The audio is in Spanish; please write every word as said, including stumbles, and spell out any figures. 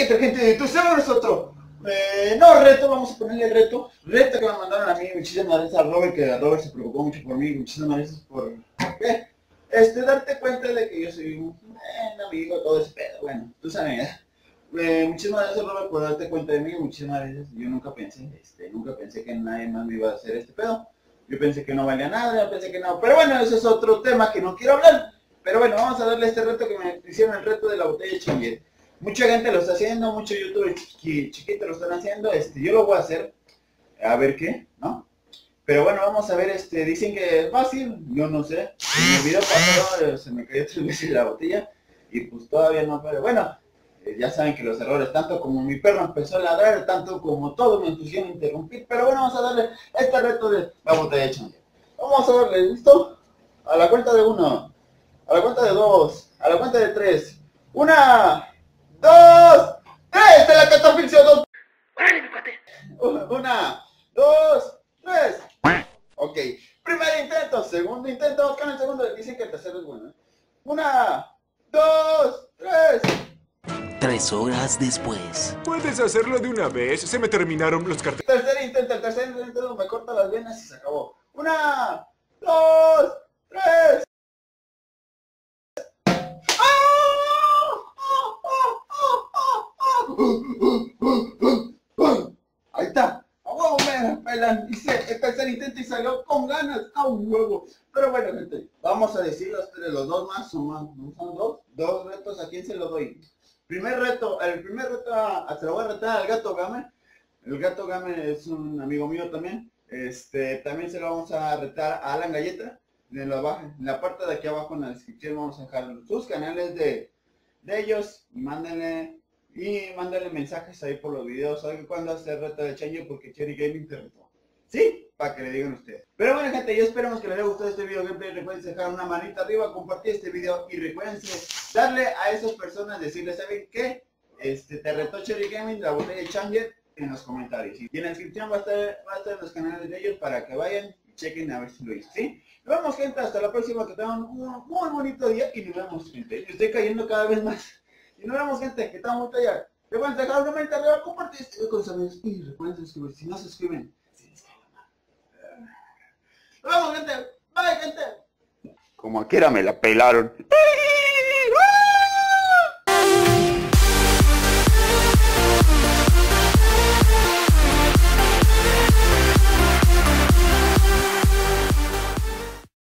¿qué tal, gente de YouTube? Somos nosotros. Eh, no, reto, vamos a ponerle reto. Reto que me mandaron a mí. Muchísimas gracias a Robert, que a Robert se preocupó mucho por mí. Muchísimas gracias por... ¿qué? Este, darte cuenta de que yo soy un, eh, un amigo, todo ese pedo. Bueno, tú sabes, ¿eh? Eh, muchísimas gracias, Robert, por darte cuenta de mí. Muchísimas gracias. Yo nunca pensé, este, nunca pensé que nadie más me iba a hacer este pedo. Yo pensé que no valía nada, yo pensé que no. Pero bueno, ese es otro tema que no quiero hablar. Pero bueno, vamos a darle este reto que me hicieron, el reto de la botella de Changel. Mucha gente lo está haciendo, muchos youtubers chiqui, chiquitos lo están haciendo. Este, yo lo voy a hacer. A ver qué, ¿no? Pero bueno, vamos a ver, este, dicen que es fácil, yo no sé. En el video pasado se me cayó tres veces la botella y pues todavía no, pero bueno, eh, ya saben que los errores, tanto como mi perro empezó a ladrar, tanto como todo me pusieron a interrumpir, pero bueno, vamos a darle este reto de la botella de Changel. Vamos a darle, ¿listo? A la cuenta de uno, a la cuenta de dos, a la cuenta de tres. Una, dos, tres, de la catafixia, dos. Una, dos, tres. Ok, primer intento, segundo intento, con el segundo, dicen que el tercero es bueno, ¿eh? Una, dos, tres. Tres horas después. Puedes hacerlo de una vez, se me terminaron los carteles. Tercer intento, el tercer intento me corta las venas y se acabó. Una, dos, tres. Ahí está. A huevo me pelan. Hice el tercer intento y salió con ganas. A huevo. Pero bueno, gente, vamos a decir los, los dos más, son más, ¿no son dos? Dos retos, ¿a quién se los doy? Primer reto, el primer reto, a, se lo voy a retar al Gato Game. El Gato Game es un amigo mío también. Este, también se lo vamos a retar a Alan Galleta. En la, baja, en la parte de aquí abajo en la descripción vamos a dejar sus canales de, de ellos. Y mándenle, y mándenle mensajes ahí por los videos. ¿Saben cuándo hace el reto de Change? Porque Cherry Gaming te retó. ¿Sí? Para que le digan ustedes. Pero bueno, gente, yo esperamos que les haya gustado este video gameplay. Recuerden dejar una manita arriba, compartir este video y recuerden darle a esas personas, decirles, ¿saben qué? Este, te retó Cherry Gaming, la botella de Changer, en los comentarios. Y en la descripción va a estar, va a estar los canales de ellos para que vayan y chequen a ver si lo hizo, ¿sí? Nos vemos, gente, hasta la próxima, que tengan un muy bonito día y nos vemos, gente. Estoy cayendo cada vez más. Y nos vemos, gente, que estamos muy allá. Recuerden dejar una manita arriba, compartir este video con sus amigos y recuerden suscribirse. Si no se suscriben, nos vemos, gente. Bye, gente. Como quiera me la pelaron.